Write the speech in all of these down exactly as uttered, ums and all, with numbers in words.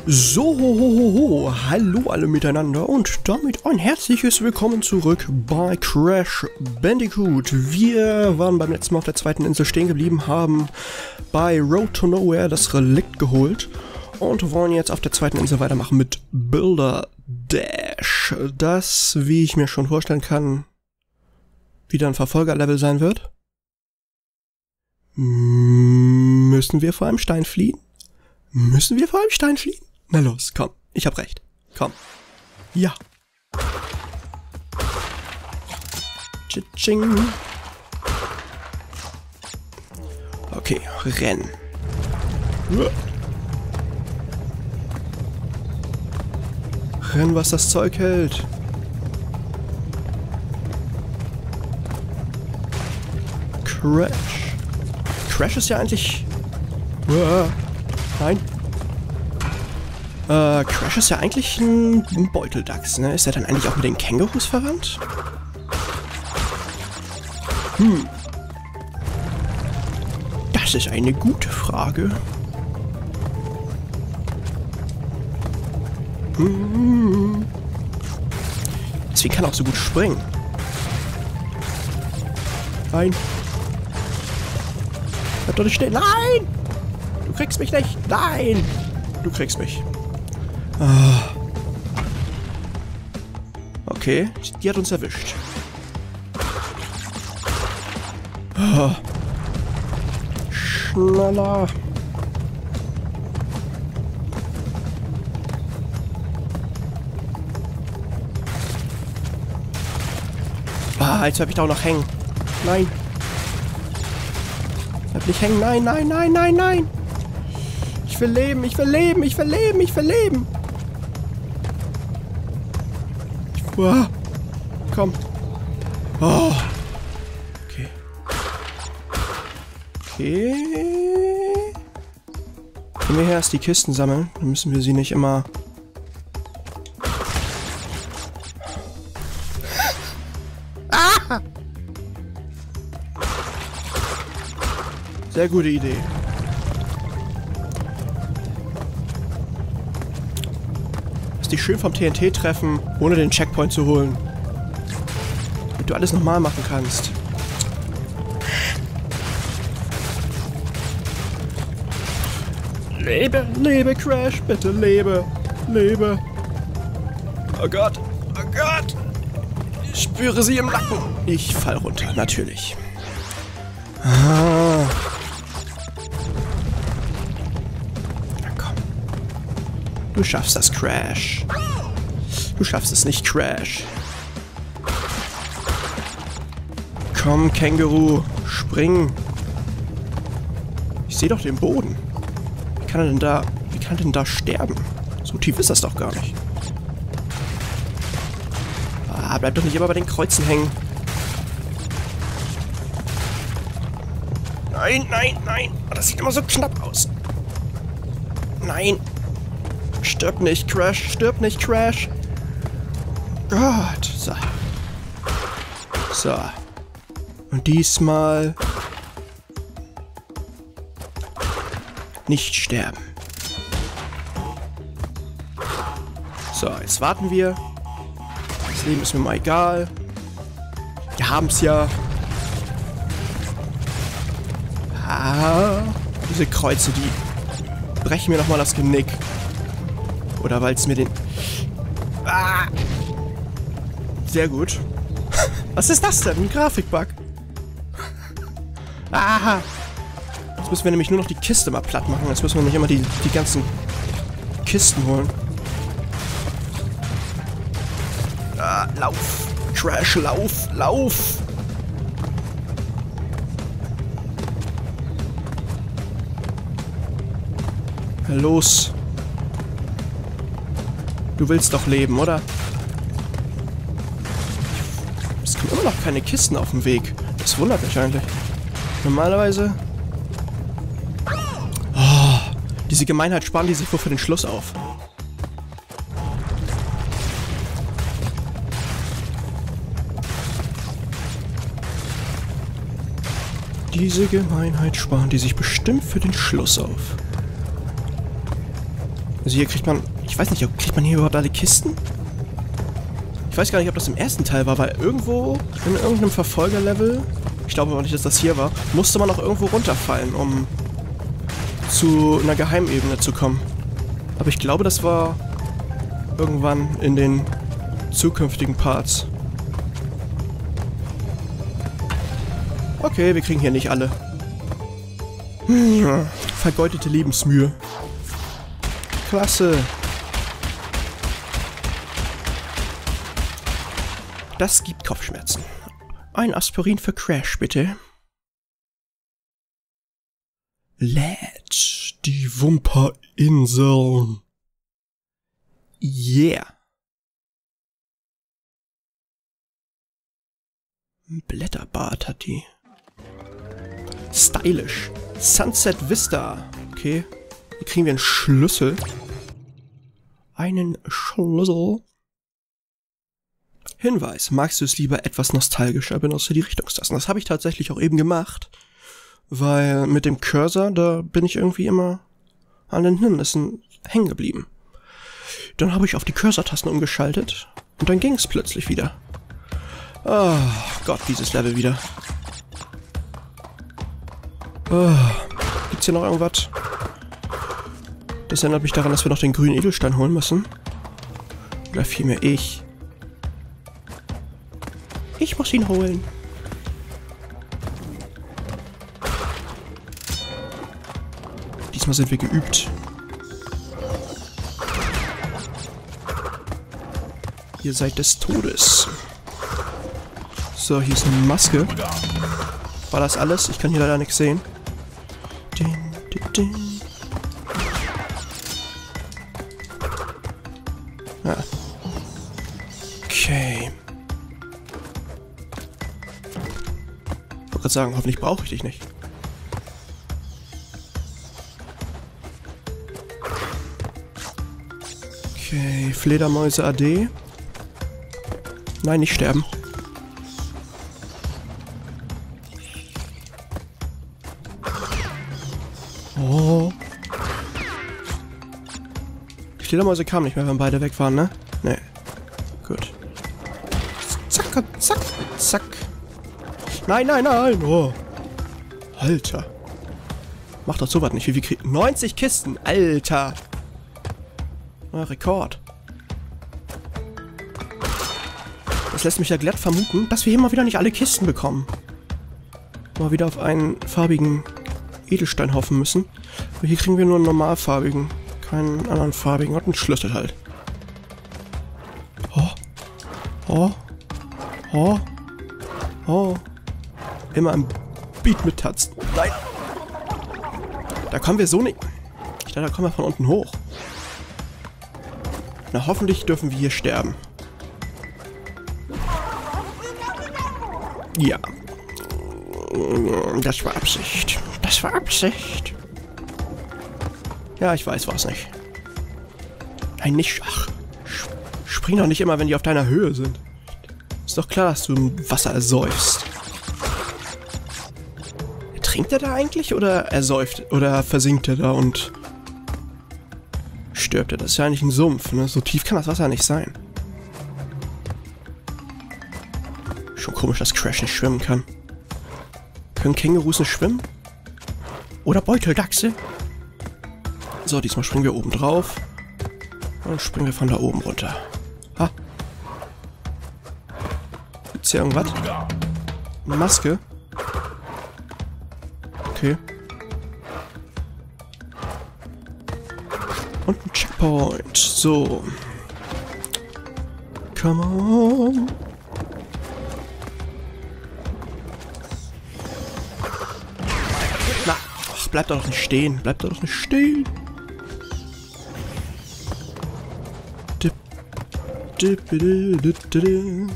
So, ho, ho, ho. Hallo alle miteinander und damit ein herzliches Willkommen zurück bei Crash Bandicoot. Wir waren beim letzten Mal auf der zweiten Insel stehen geblieben, haben bei Road to Nowhere das Relikt geholt und wollen jetzt auf der zweiten Insel weitermachen mit Builder Dash. Das, wie ich mir schon vorstellen kann, wieder ein Verfolgerlevel sein wird. Müssen wir vor einem Stein fliehen? Müssen wir vor einem Stein fliehen? Na los, komm. Ich hab recht. Komm. Ja. Tsching. Okay, rennen. Rennen, was das Zeug hält. Crash. Crash ist ja eigentlich... Nein. Äh, Crash ist ja eigentlich ein, ein Beuteldachs, ne? Ist er dann eigentlich auch mit den Kängurus verwandt? Hm. Das ist eine gute Frage. Hm. Deswegen kann er auch so gut springen. Nein. Bleib doch nicht stehen. Nein! Du kriegst mich nicht. Nein! Du kriegst mich. Ah. Okay, die hat uns erwischt. Ah. Schneller. Ah, jetzt bleib ich da auch noch hängen. Nein. Bleib nicht hängen. Nein, nein, nein, nein, nein. Ich will leben, ich will leben, ich will leben, ich will leben. Ich, oh, komm. Oh. Okay. Okay. Können wir hier erst die Kisten sammeln? Dann müssen wir sie nicht immer... Ah! Sehr gute Idee. Dich schön vom T N T treffen, ohne den Checkpoint zu holen. Damit du alles nochmal machen kannst. Lebe, lebe, Crash, bitte lebe, lebe. Oh Gott, oh Gott. Ich spüre sie im Nacken. Ich fall runter, natürlich. Ah. Du schaffst das, Crash. Du schaffst es nicht, Crash. Komm, Känguru. Spring. Ich sehe doch den Boden. Wie kann er denn da... Wie kann er denn da sterben? So tief ist das doch gar nicht. Ah, bleib doch nicht immer bei den Kreuzen hängen. Nein, nein, nein. Das sieht immer so knapp aus. Nein. Stirb nicht, Crash. Stirb nicht, Crash. Gott. So. So. Und diesmal... nicht sterben. So, jetzt warten wir. Das Leben ist mir mal egal. Wir haben's ja. Ah, diese Kreuze, die brechen mir nochmal das Genick. Oder weil es mir den... Ah! Sehr gut. Was ist das denn? Ein Grafikbug. Aha! Jetzt müssen wir nämlich nur noch die Kiste mal platt machen. Jetzt müssen wir nicht immer die, die ganzen Kisten holen. Ah, lauf! Crash, lauf! Lauf! Los! Du willst doch leben, oder? Es kommen immer noch keine Kisten auf dem Weg. Das wundert mich eigentlich. Normalerweise... Oh, diese Gemeinheit sparen die sich wohl für den Schluss auf. Diese Gemeinheit sparen die sich bestimmt für den Schluss auf. Also hier kriegt man... Ich weiß nicht, kriegt man hier überhaupt alle Kisten? Ich weiß gar nicht, ob das im ersten Teil war, weil irgendwo in irgendeinem Verfolgerlevel, ich glaube aber nicht, dass das hier war, musste man auch irgendwo runterfallen, um zu einer Geheimebene zu kommen. Aber ich glaube, das war irgendwann in den zukünftigen Parts. Okay, wir kriegen hier nicht alle. Hm, vergeudete Lebensmühe. Klasse. Das gibt Kopfschmerzen. Ein Aspirin für Crash, bitte. Lädt die Wumperinseln. Yeah. Blätterbad hat die. Stylisch. Sunset Vista. Okay. Hier kriegen wir einen Schlüssel. Einen Schlüssel. Hinweis. Magst du es lieber etwas nostalgischer, benutze die Richtungstasten. Das habe ich tatsächlich auch eben gemacht. Weil mit dem Cursor, da bin ich irgendwie immer an den Hindernissen hängen geblieben. Dann habe ich auf die Cursor-Tasten umgeschaltet. Und dann ging es plötzlich wieder. Oh Gott, dieses Level wieder. Oh, gibt's hier noch irgendwas? Das erinnert mich daran, dass wir noch den grünen Edelstein holen müssen. Oder vielmehr ich. Ich muss ihn holen. Diesmal sind wir geübt. Ihr seid des Todes. So, hier ist eine Maske. War das alles? Ich kann hier leider nichts sehen. Din, din, din. Ah. Okay. Ich wollte gerade sagen, hoffentlich brauche ich dich nicht. Okay, Fledermäuse A D. Nein, nicht sterben. Oh. Die Fledermäuse kamen nicht mehr, wenn beide weg waren, ne? Ne. Gut. Zack, zack, zack. Nein, nein, nein. Oh. Alter. Mach doch sowas nicht. Wie viel kriegen? neunzig Kisten. Alter. Neuer Rekord. Das lässt mich ja glatt vermuten, dass wir hier mal wieder nicht alle Kisten bekommen. Mal wieder auf einen farbigen Edelstein hoffen müssen. Aber hier kriegen wir nur einen normalfarbigen. Keinen anderen farbigen. Und einen Schlüssel halt. Oh. Oh. Oh. Oh. Immer im Beat mit Tatzen. Nein. Da kommen wir so nicht. Ich dachte, da kommen wir von unten hoch. Na, hoffentlich dürfen wir hier sterben. Ja. Das war Absicht. Das war Absicht. Ja, ich weiß, war's nicht. Nein, nicht. Ach, spring doch nicht immer, wenn die auf deiner Höhe sind. Ist doch klar, dass du im Wasser ersäufst. Trinkt er da eigentlich oder ersäuft? Oder versinkt er da und stirbt er? Das ist ja eigentlich ein Sumpf, ne? So tief kann das Wasser nicht sein. Schon komisch, dass Crash nicht schwimmen kann. Können Kängurus nicht schwimmen? Oder Beuteldachse? So, diesmal springen wir oben drauf. Und springen wir von da oben runter. Ha. Gibt's hier irgendwas? Eine Maske? Okay. Und ein Checkpoint. So. Come on. Na, ach, bleib doch nicht stehen. Bleib doch nicht stehen. Dip, dip, dip, dip, dip.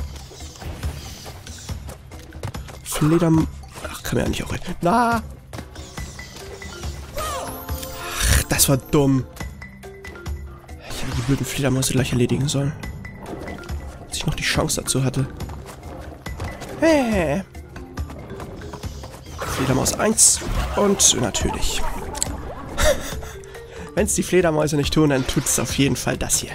Flederm... Ach, kann man ja nicht auch rein. Na! Ach, das war dumm. Ich hätte die blöden Fledermäuse gleich erledigen sollen. Als ich noch die Chance dazu hatte. Hey. Fledermaus eins. Und natürlich. Wenn es die Fledermäuse nicht tun, dann tut es auf jeden Fall das hier.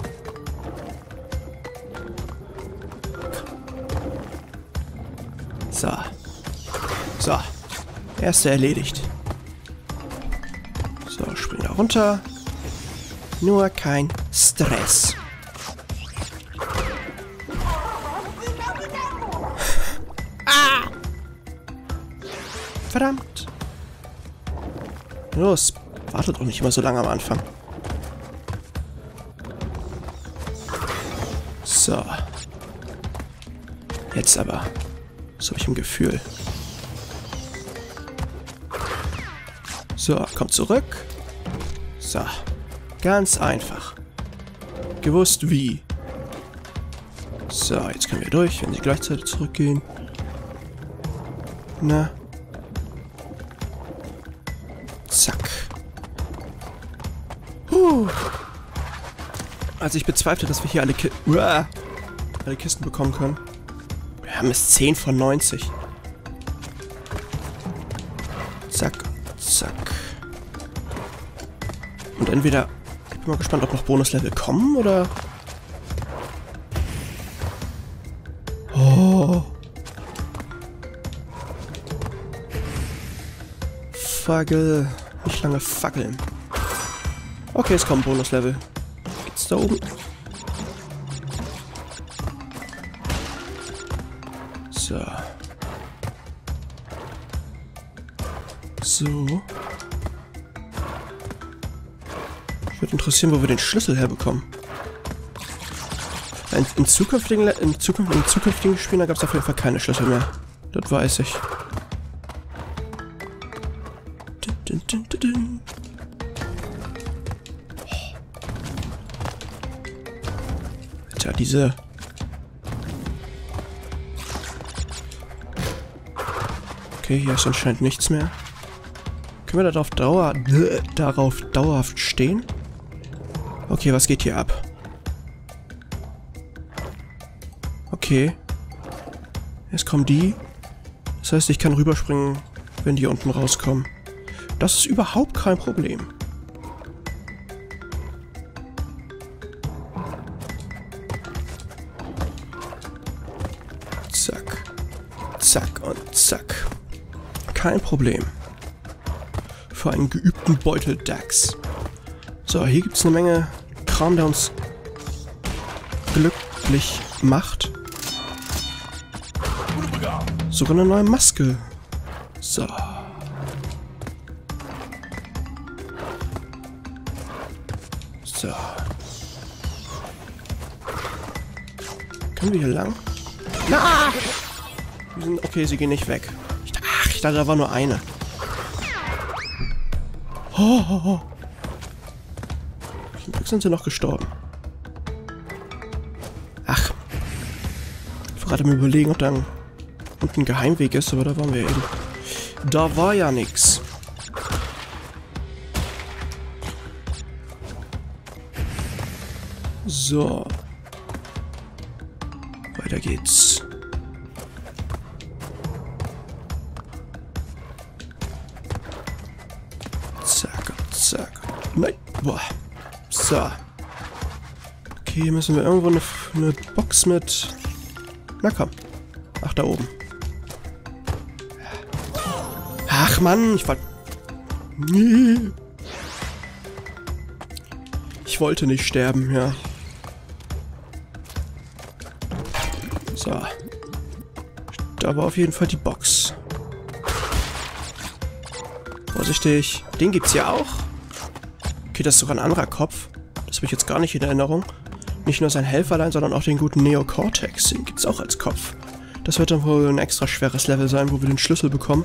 So. So. Erste erledigt. So, spring da runter. Nur kein Stress. Ah! Verdammt. Los, wartet doch nicht immer so lange am Anfang. So. Jetzt aber. So habe ich ein Gefühl. So, kommt zurück. So. Ganz einfach. Gewusst wie. So, jetzt können wir durch, wenn sie gleichzeitig zurückgehen. Na. Zack. Puh. Also ich bezweifle, dass wir hier alle, Ki Uah. alle Kisten bekommen können. Wir haben es zehn von neunzig. Zack, zack. Und entweder... Ich bin mal gespannt, ob noch Bonuslevel kommen, oder... Oh. Fackel. Nicht lange fackeln. Okay, es kommt Bonuslevel. Geht's da oben? So. So. Ich würde interessieren, wo wir den Schlüssel herbekommen. In, in, zukünftigen, in, zukünftigen, in zukünftigen Spielen gab es auf jeden Fall keine Schlüssel mehr. Das weiß ich. Dun, dun, dun, dun. Alter, diese... Okay, hier ist anscheinend nichts mehr. Können wir darauf, Dauer, äh, darauf dauerhaft stehen? Okay, was geht hier ab? Okay. Jetzt kommen die. Das heißt, ich kann rüberspringen, wenn die unten rauskommen. Das ist überhaupt kein Problem. Zack. Zack und zack. Kein Problem. Für einen geübten Beutel-Dax. So, hier gibt es eine Menge Kram, der uns glücklich macht. Sogar eine neue Maske. So. So. Können wir hier lang? Na! Wir sind, okay, sie gehen nicht weg. Ich, ach, ich dachte, da war nur eine. Oh, oh, oh. Zum Glück sind sie noch gestorben. Ach. Ich war gerade mir überlegen, ob da ein, ein Geheimweg ist, aber da waren wir eben. Da war ja nix. So. Weiter geht's. Zack, zack. Nein. Boah. So. Okay, hier müssen wir irgendwo eine, eine Box mit... Na komm. Ach, da oben. Ach Mann, ich war... Nee. Ich wollte nicht sterben, ja. So. Da war auf jeden Fall die Box. Vorsichtig. Den gibt's ja auch. Okay, das ist sogar ein anderer Kopf. Das habe ich jetzt gar nicht in Erinnerung. Nicht nur sein Helferlein, sondern auch den guten Neocortex. Den gibt's auch als Kopf. Das wird dann wohl ein extra schweres Level sein, wo wir den Schlüssel bekommen.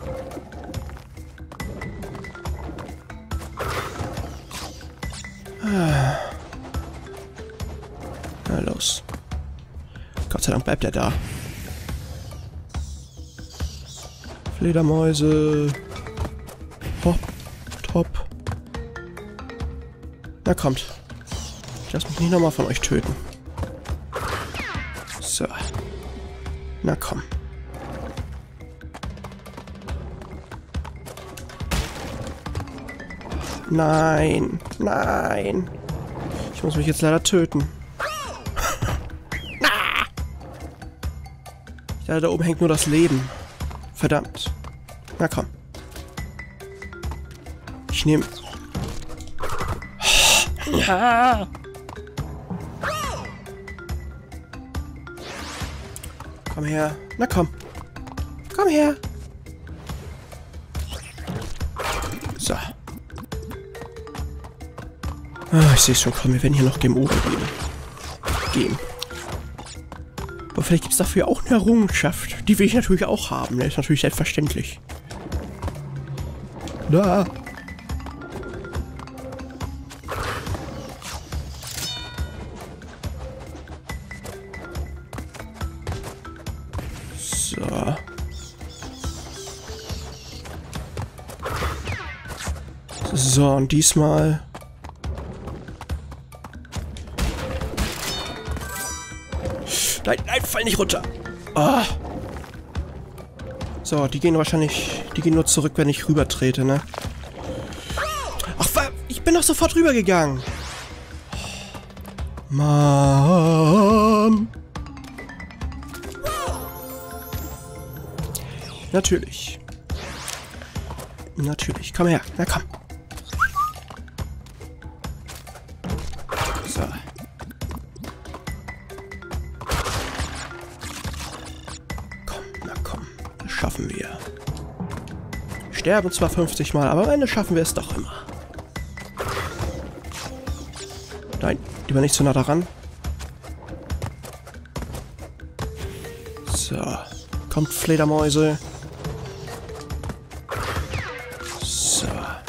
Ah. Na los. Gott sei Dank bleibt er da. Fledermäuse. Hopp. Top. Na kommt. Ich lasse mich nicht nochmal von euch töten. So. Na komm. Nein. Nein. Ich muss mich jetzt leider töten. Ich dachte, da oben hängt nur das Leben. Verdammt. Na komm. Ich nehme... Ja. Komm her. Na komm. Komm her. So. Ah, ich sehe es schon, komm, wir werden hier noch Game Over geben. Gehen. Aber vielleicht gibt es dafür auch eine Errungenschaft. Die will ich natürlich auch haben. Das ist natürlich selbstverständlich. Da. So. So, und diesmal... Nein, nein, fall nicht runter. Oh. So, die gehen wahrscheinlich... Die gehen nur zurück, wenn ich rüber trete, ne? Ach, ich bin doch sofort rübergegangen. Mann. Natürlich. Natürlich. Komm her. Na komm. So. Komm, na komm. Das schaffen wir. Sterben zwar fünfzig Mal, aber am Ende schaffen wir es doch immer. Nein, lieber nicht zu nah daran. So. Kommt Fledermäuse. So.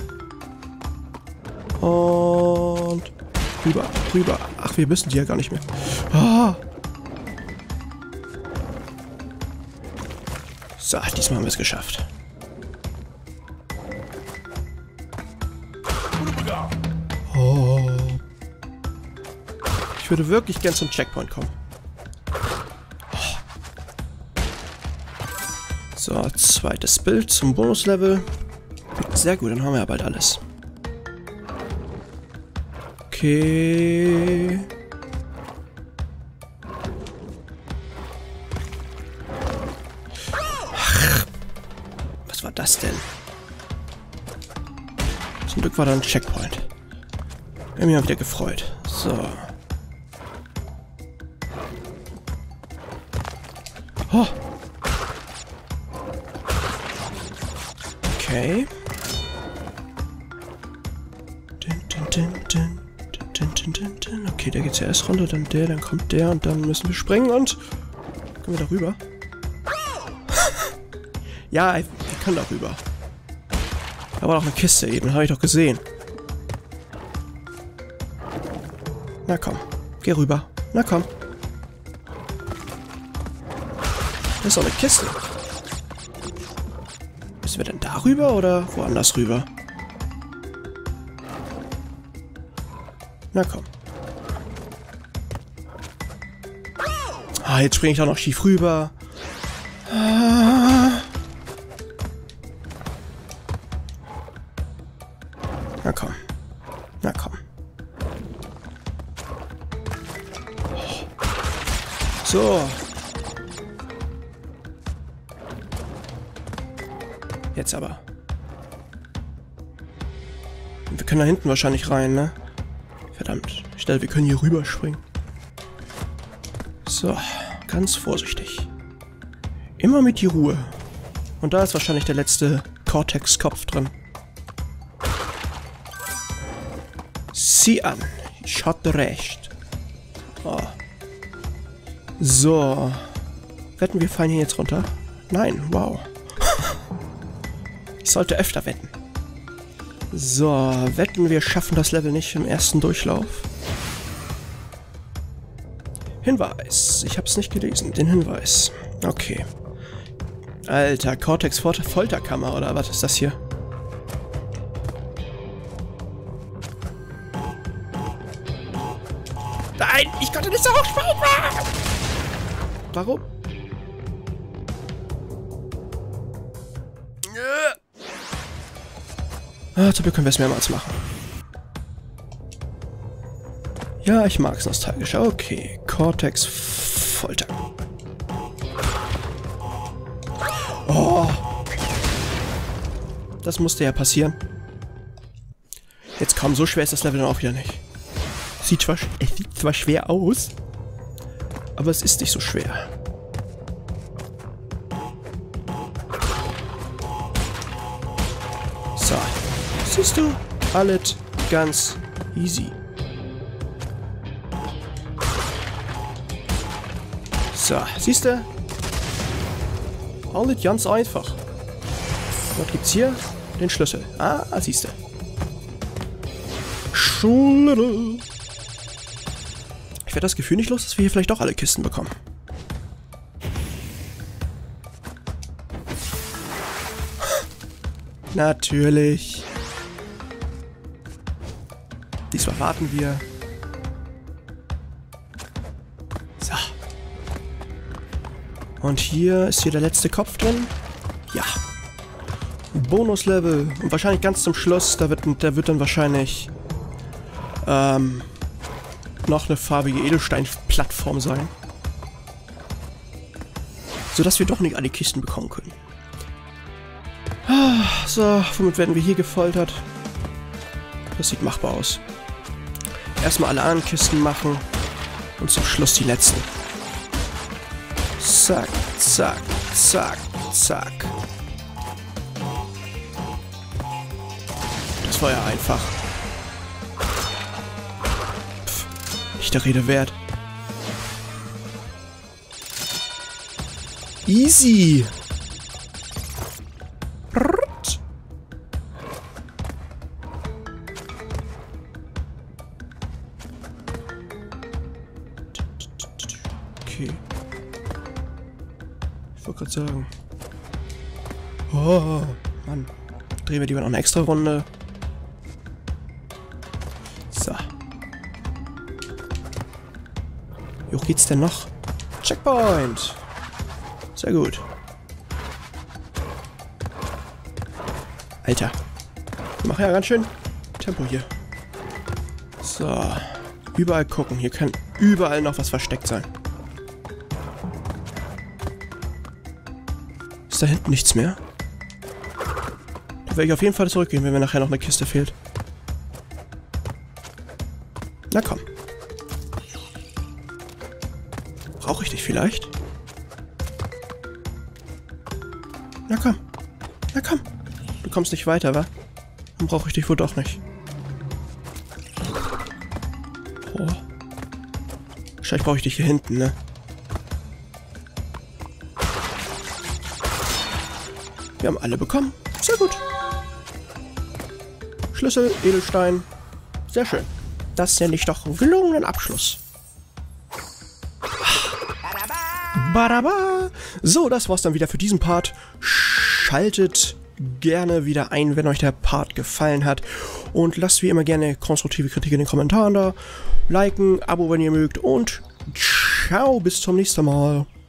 Und rüber, rüber. Ach, wir müssen die ja gar nicht mehr. Ah. So, diesmal haben wir es geschafft. Oh. Ich würde wirklich gern zum Checkpoint kommen. So, zweites Bild zum Bonuslevel. Sehr gut, dann haben wir ja bald alles. Okay. Ach, was war das denn? Zum Glück war da ein Checkpoint. Ich habe mich mal wieder gefreut. So. Oh. Okay. Okay, der geht zuerst runter, dann der, dann kommt der und dann müssen wir springen und... Können wir da rüber? Ja, wir können da rüber. Da war doch eine Kiste eben, habe ich doch gesehen. Na komm, geh rüber. Na komm. Das ist doch eine Kiste. Müssen wir denn da rüber oder woanders rüber? Na komm. Ah, jetzt springe ich auch noch schief rüber. Ah. Na komm. Na komm. So. Jetzt aber. Wir können da hinten wahrscheinlich rein, ne? Verdammt. Ich dachte, wir können hier rüberspringen. So. Ganz vorsichtig. Immer mit die Ruhe. Und da ist wahrscheinlich der letzte Cortex-Kopf drin. Sieh an. Ich hatte recht. Oh. So. Wetten, wir fallen hier jetzt runter? Nein, wow. Ich sollte öfter wetten. So, wetten, wir schaffen das Level nicht im ersten Durchlauf. Hinweis. Ich hab's nicht gelesen, den Hinweis. Okay. Alter, Cortex Folterkammer, oder was ist das hier? Nein, ich konnte nicht so hochspringen! Warum? Ah, zum Glück können wir es mehrmals machen. Ja, ich mag's nostalgisch. Okay, Cortex Folter. Oh. Das musste ja passieren. Jetzt kaum so schwer ist das Level dann auch wieder nicht. Sieht zwar, es sieht zwar schwer aus, aber es ist nicht so schwer. So. Siehst du? Alles ganz easy. So, siehst du? Alles ganz einfach. Was gibt's hier? Den Schlüssel. Ah, siehst du. Schlüssel. Ich werde das Gefühl nicht los, dass wir hier vielleicht doch alle Kisten bekommen. Natürlich. Diesmal warten wir. So. Und hier ist hier der letzte Kopf drin. Ja. Bonuslevel. Und wahrscheinlich ganz zum Schluss, da wird, da wird dann wahrscheinlich ähm, noch eine farbige Edelstein-Plattform sein. Sodass wir doch nicht alle Kisten bekommen können. Ah, so, womit werden wir hier gefoltert? Das sieht machbar aus. Erstmal alle anderen Kisten machen und zum Schluss die letzten. Zack, zack, zack, zack. Das war ja einfach. Pff, nicht der Rede wert. Easy. Okay. Ich wollte gerade sagen. Oh, Mann. Drehen wir lieber noch eine extra Runde. So. Wie hoch geht's denn noch? Checkpoint! Sehr gut. Alter. Wir machen ja ganz schön Tempo hier. So. Überall gucken. Hier kann überall noch was versteckt sein. Ist da hinten nichts mehr? Da werde ich auf jeden Fall zurückgehen, wenn mir nachher noch eine Kiste fehlt. Na komm. Brauche ich dich vielleicht? Na komm. Na komm. Du kommst nicht weiter, wa? Dann brauche ich dich wohl doch nicht. Oh. Wahrscheinlich brauche ich dich hier hinten, ne? Wir haben alle bekommen. Sehr gut. Schlüssel, Edelstein. Sehr schön. Das nenne ich doch einen gelungenen Abschluss. Badaba. So, das war's dann wieder für diesen Part. Schaltet gerne wieder ein, wenn euch der Part gefallen hat. Und lasst wie immer gerne konstruktive Kritik in den Kommentaren da. Liken, Abo, wenn ihr mögt. Und ciao, bis zum nächsten Mal.